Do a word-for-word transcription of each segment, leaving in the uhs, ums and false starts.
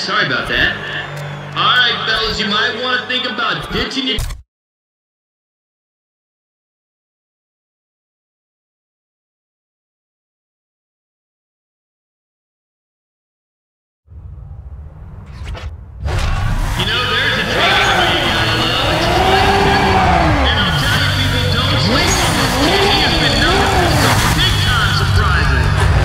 sorry about that. Alright, fellas, you might want to think about ditching your... You know, there's a training where you gotta love what you're trying to do. And I'll tell you, people, don't sleep on this kid. He has been known for some big-time surprises.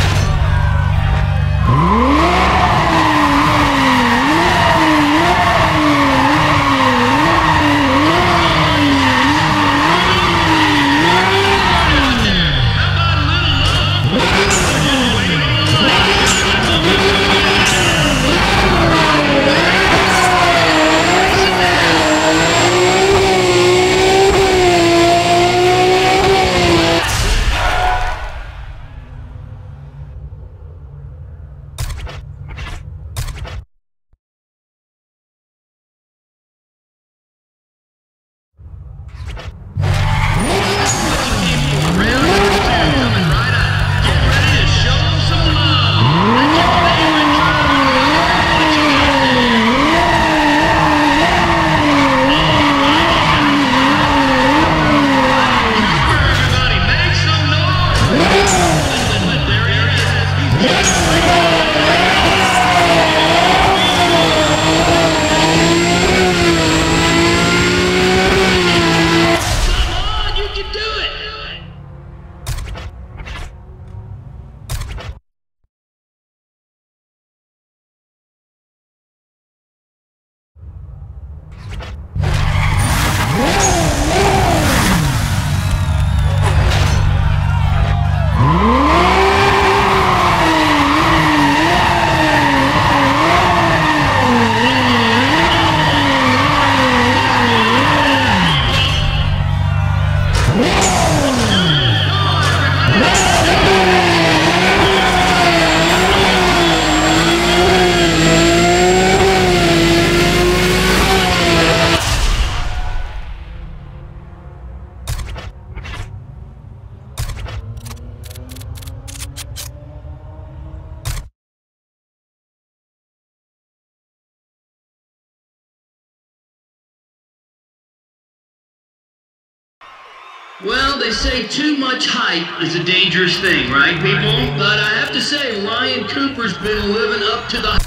Well, they say too much hype is a dangerous thing, right, people? But I have to say, Ryan Cooper's been living up to the...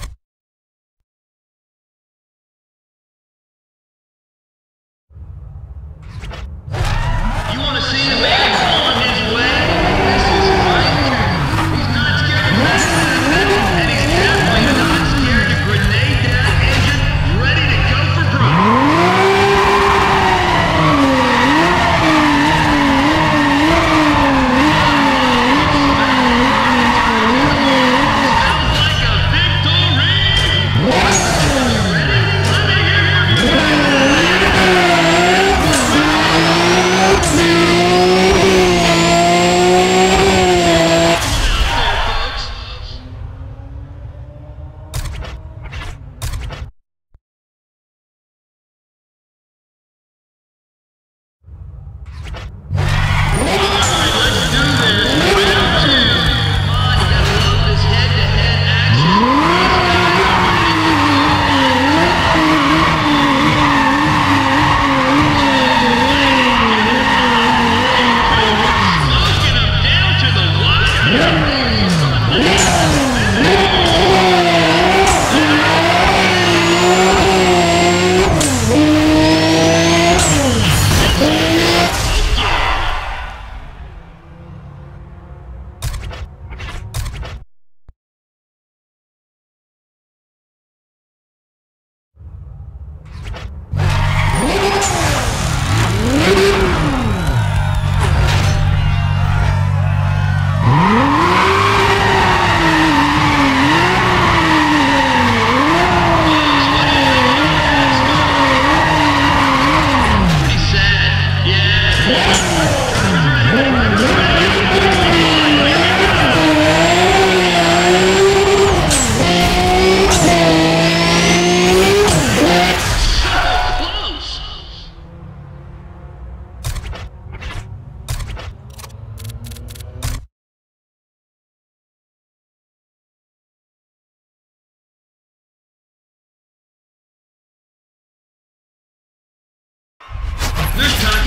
You want to see the man on his way? This is Ryan Cooper. He's not scared to mess with it, and he's definitely not scared to grenade that engine, ready to go for broke. Sounds like a victory!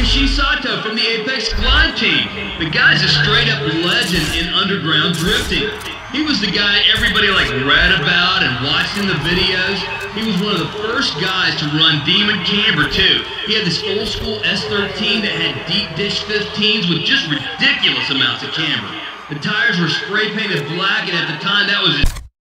Yoshi Sato from the Apex Glide team. The guy's a straight-up legend in underground drifting. He was the guy everybody like read about and watched in the videos. He was one of the first guys to run Demon Camber too. He had this old school S thirteen that had deep dish fifteens with just ridiculous amounts of camber. The tires were spray painted black, and at the time that was just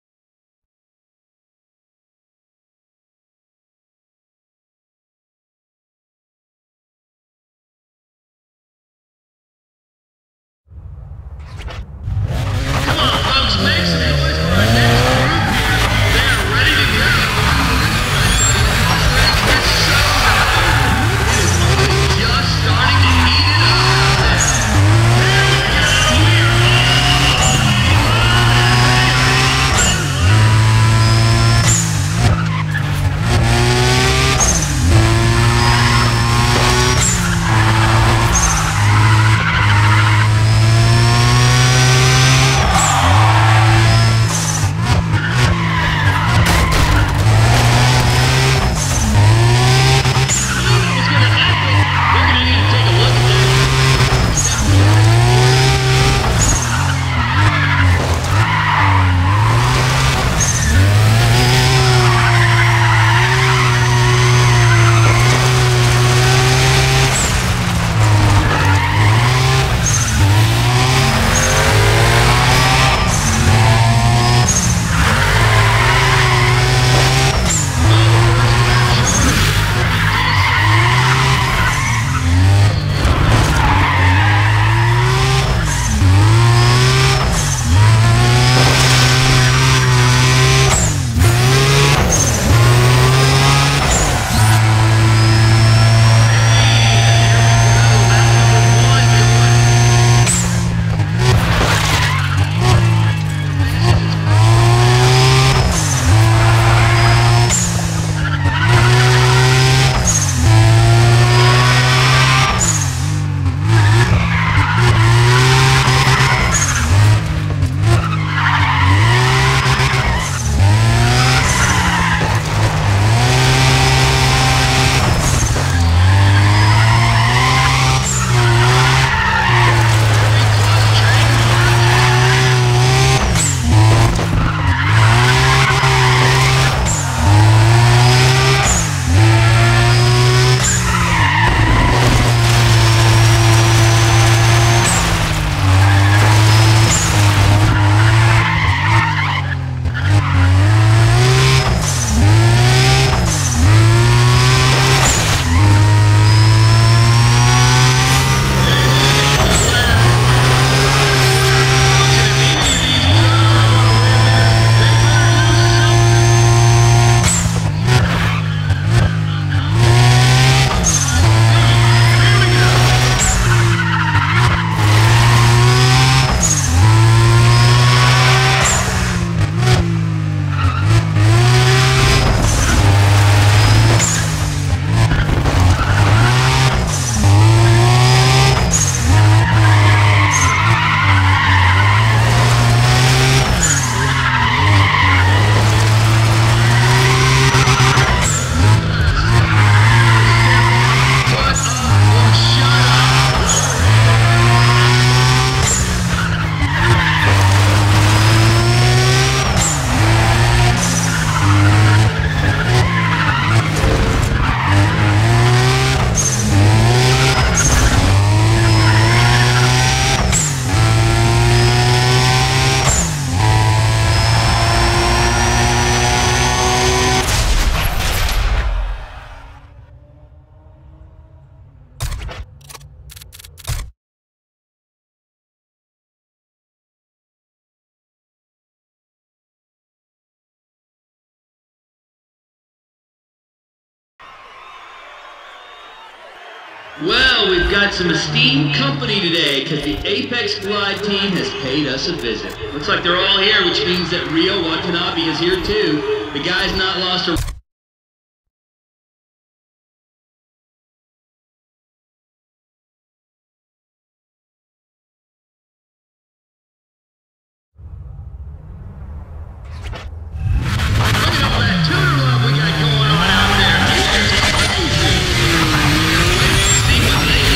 Well, we've got some esteemed company today because the Apex Glide team has paid us a visit. Looks like they're all here, which means that Ryo Watanabe is here too. The guy's not lost a... Steve,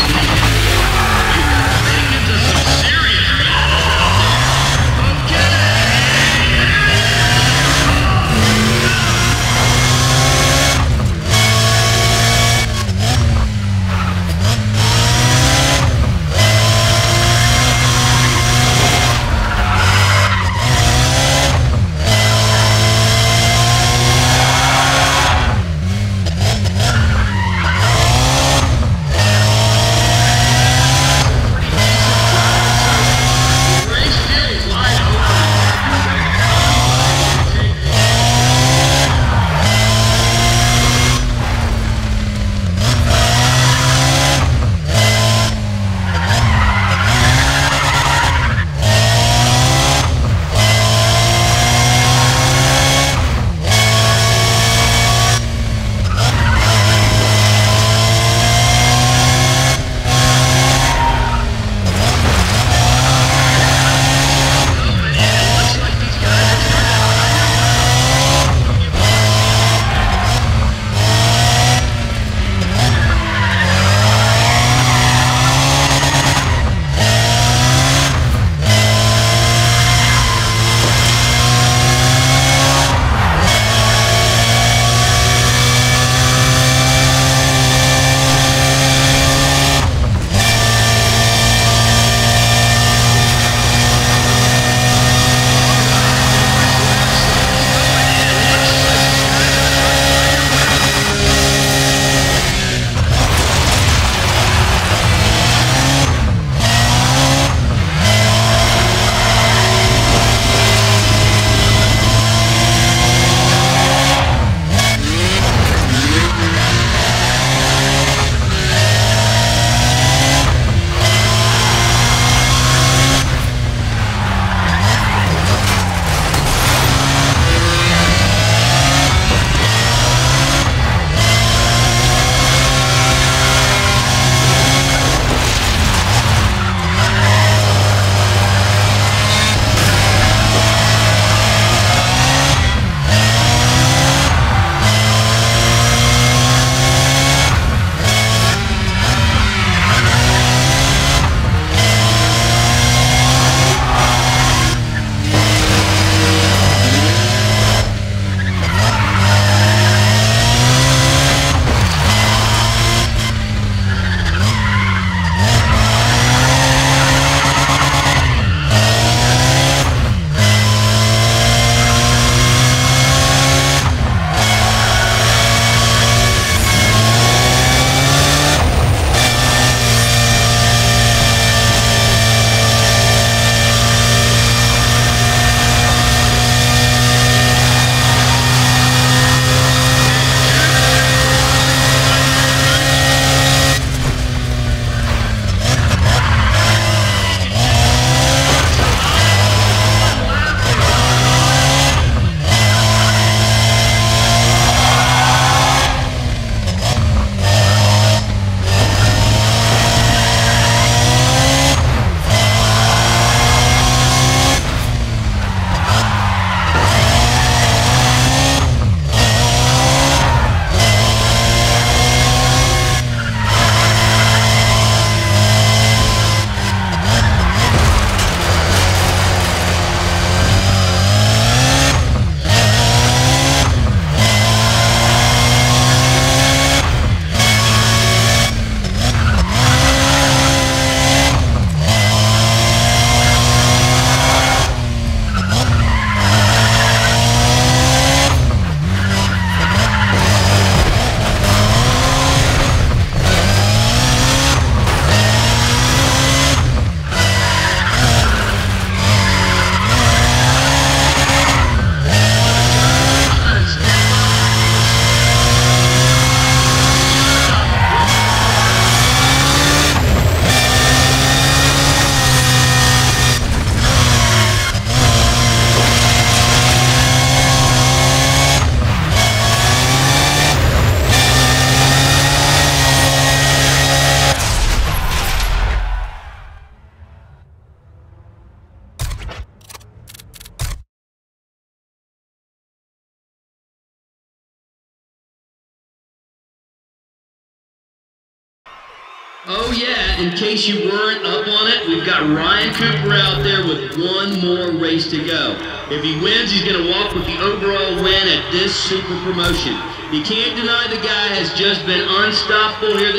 Oh yeah, in case you weren't up on it, we've got Ryan Cooper out there with one more race to go. If he wins, he's going to walk with the overall win at this super promotion. You can't deny the guy has just been unstoppable here this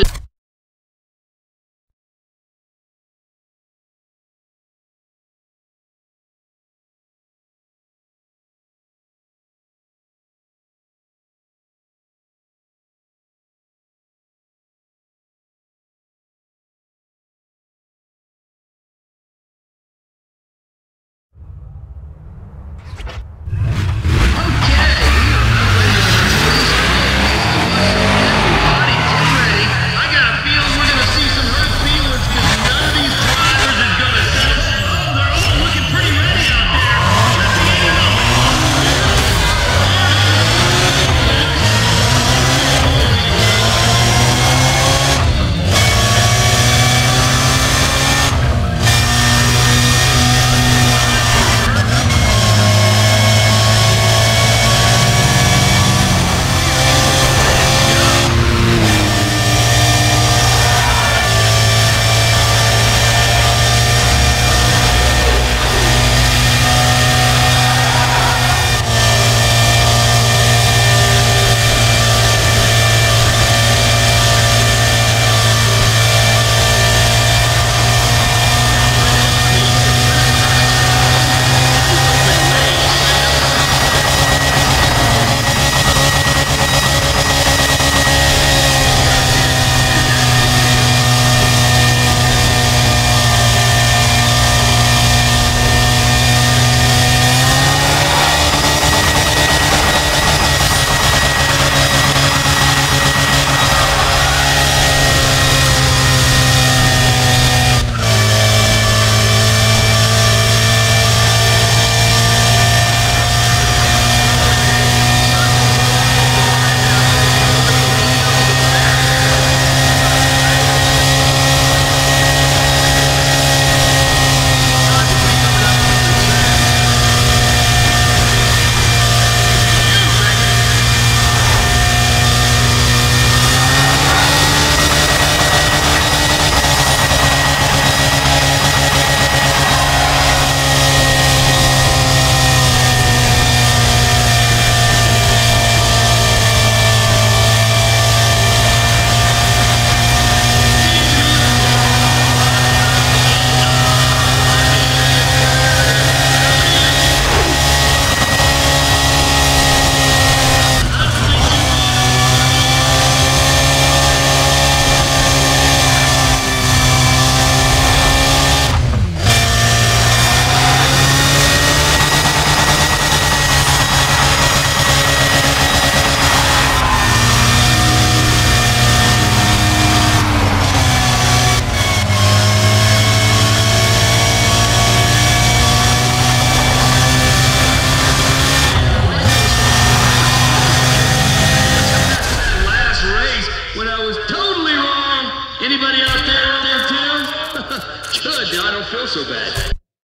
feel so bad.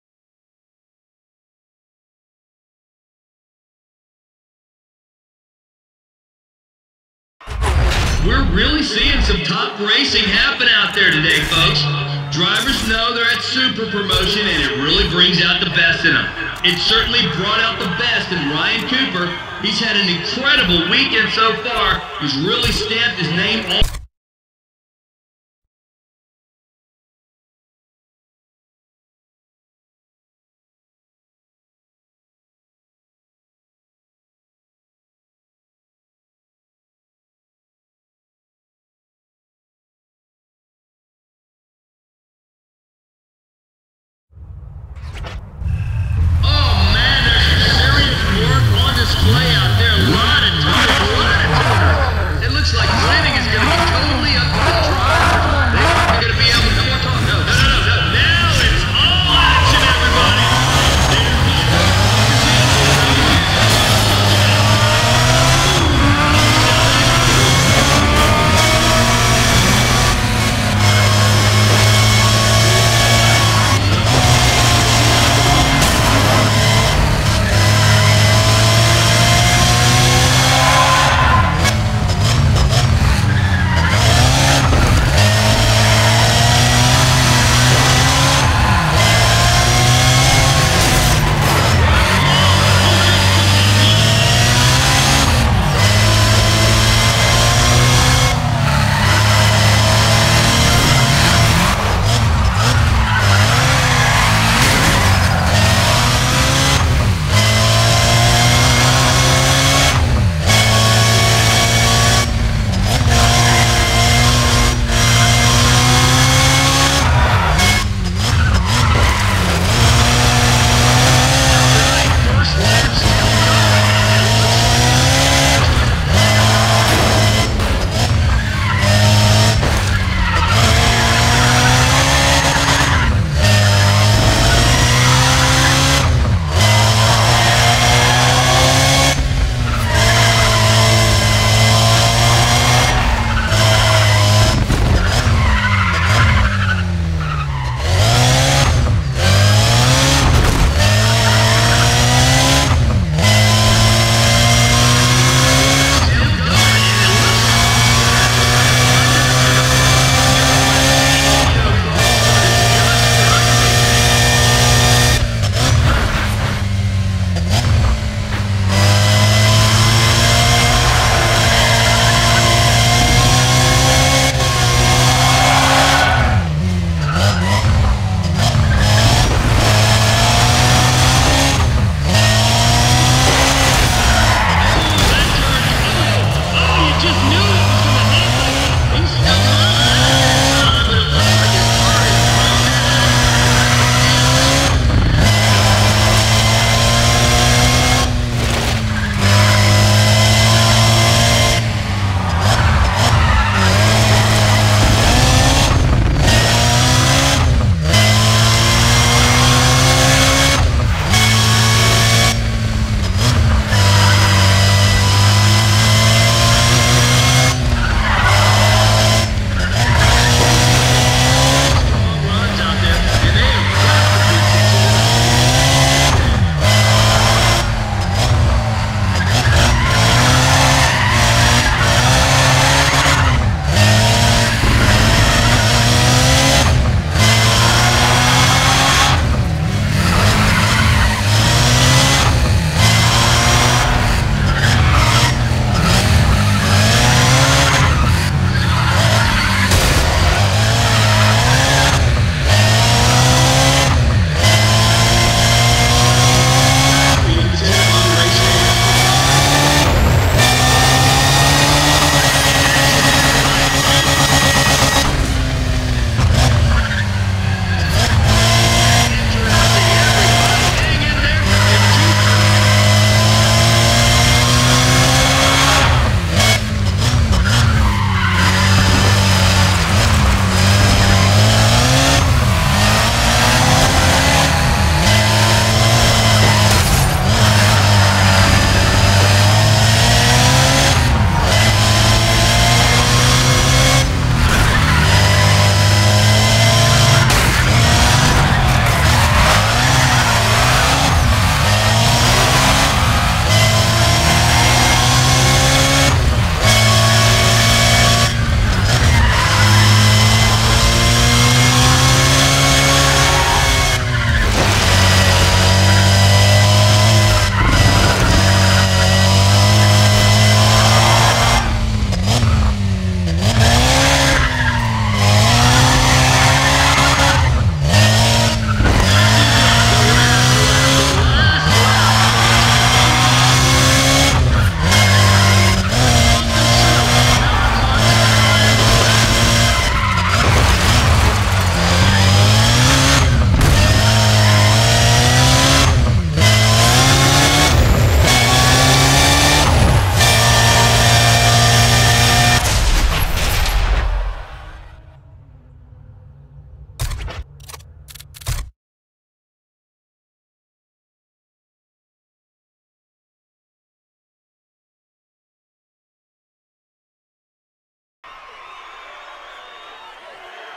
We're really seeing some top racing happen out there today, folks. Drivers know they're at Super Promotion, and it really brings out the best in them. It certainly brought out the best in Ryan Cooper. He's had an incredible weekend so far. He's really stamped his name all display out there. A lot of tires, a lot of tires. It looks like winning is going to be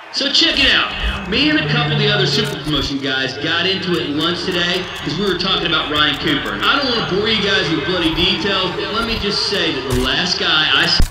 So check it out. Me and a couple of the other Super Promotion guys got into it at lunch today because we were talking about Ryan Cooper. And I don't want to bore you guys with bloody details, but let me just say that the last guy I saw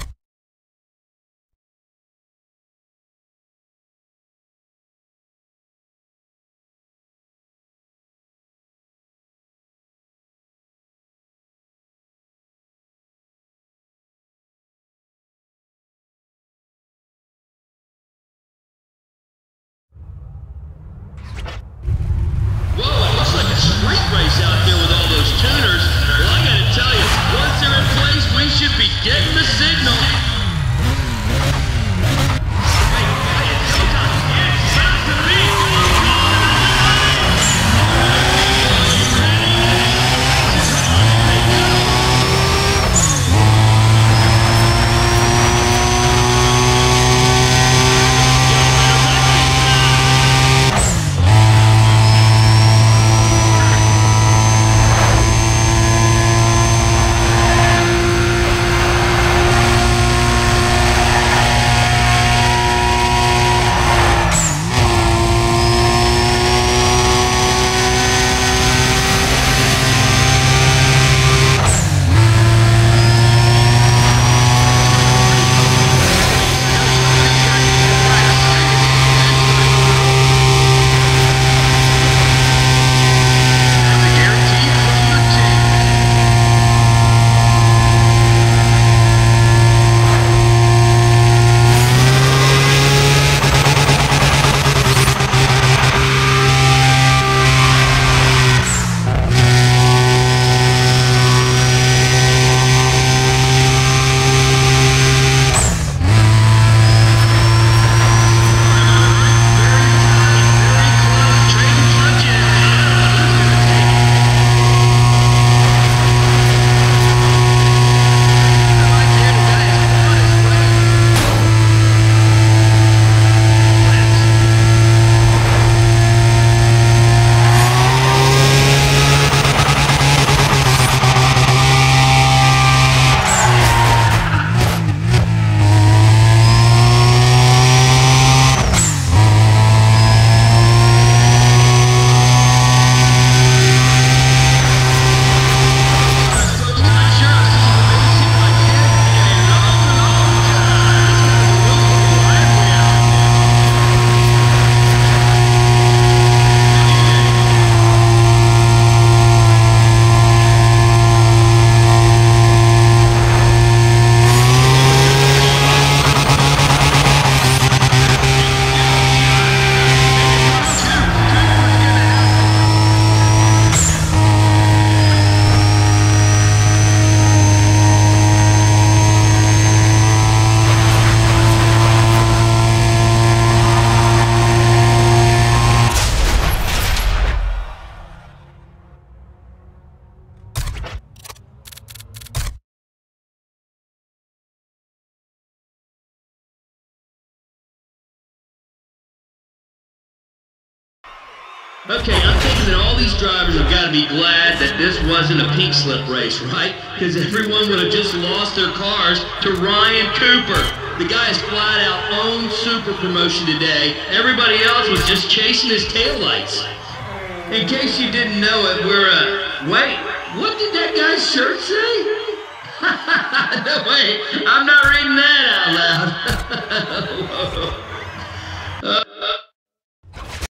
street race out there with all those tuners. Well, I gotta tell you, once they're in place, we should be getting the signal. Hey, hey, it's showtime. It's time to be. Okay, I'm thinking that all these drivers have got to be glad that this wasn't a pink slip race, right? Because everyone would have just lost their cars to Ryan Cooper. The guy has flat out owned Super Promotion today. Everybody else was just chasing his taillights. In case you didn't know it, we're, uh, wait, what did that guy's shirt say? No, wait, I'm not reading that out loud. Whoa.